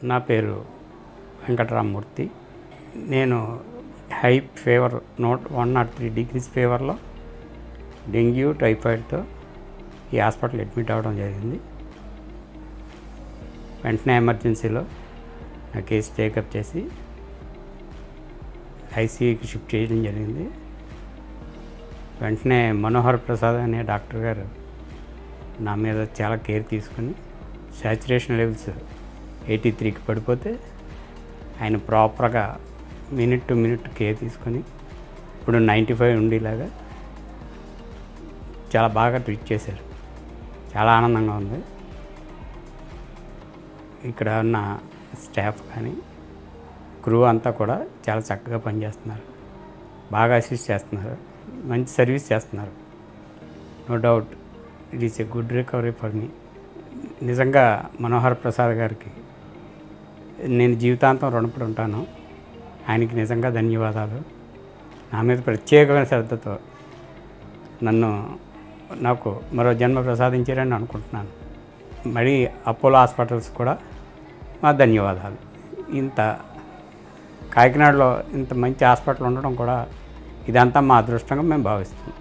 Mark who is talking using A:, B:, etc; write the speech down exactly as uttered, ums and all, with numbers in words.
A: నా పేరు వెంకటరామమూర్తి. నేను high fever note one naught three degrees ఫీవర్లో డెంగ్యూ టైఫాయిడ్తో ఈ హాస్పిటల్ అడ్మిట్ అవ్వడం జరిగింది. వెంటనే ఎమర్జెన్సీలో నా కేసు టేకప్ చేసి ఐసీయూకి షిఫ్ట్ చేయడం జరిగింది. వెంటనే మనోహర్ ప్రసాద్ అనే డాక్టర్ గారు నా మీద చాలా కేర్ తీసుకుని సాచురేషన్ లెవెల్స్ ఎయిటీ త్రీకి పడిపోతే ఆయన ప్రాపర్గా మినిట్ టు మినిట్ కేర్ తీసుకొని ఇప్పుడు నైంటీ ఫైవ్ ఉండేలాగా చాలా బాగా ట్రీట్ చేశారు. చాలా ఆనందంగా ఉంది. ఇక్కడ ఉన్న స్టాఫ్ కానీ క్రూ అంతా కూడా చాలా చక్కగా పనిచేస్తున్నారు, బాగా అసిస్ట్ చేస్తున్నారు, మంచి సర్వీస్ చేస్తున్నారు. No doubt it is a good recovery for me. నిజంగా మనోహర్ ప్రసాద్ గారికి నేను జీవితాంతం రుణపడి ఉంటాను. ఆయనకి నిజంగా ధన్యవాదాలు. నా మీద ప్రత్యేకమైన శ్రద్ధతో నన్ను నాకు మరో జన్మ ప్రసాదించారని అనుకుంటున్నాను. మరి అపోలో హాస్పిటల్స్ కూడా మా ధన్యవాదాలు. ఇంత కాకినాడలో ఇంత మంచి హాస్పిటల్ ఉండడం కూడా ఇదంతా మా అదృష్టంగా మేము భావిస్తున్నాం.